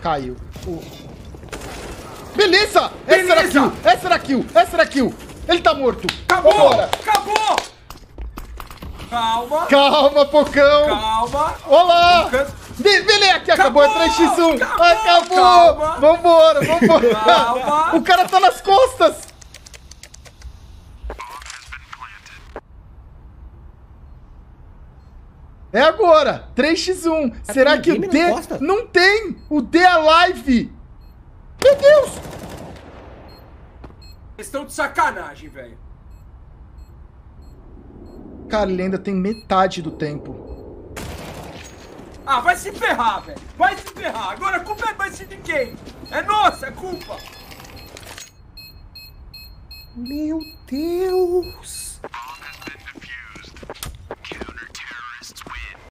Caiu. Beleza! Essa era kill! Essa era kill! Essa era kill! Ele tá morto! Acabou! Vambora. Acabou! Calma! Calma, Pocão! Calma! Olá! Beleza, aqui acabou, é 3x1! Acabou! Calma. Vambora, vambora! Calma. O cara tá nas costas! É agora! 3x1! Será que o D... Não tem! O D é live! Meu Deus! Eles estão de sacanagem, velho. Cara, ele ainda tem metade do tempo. Ah, vai se ferrar, velho. Vai se ferrar. Agora a culpa vai ser de quem? É nossa, é culpa. Meu Deus.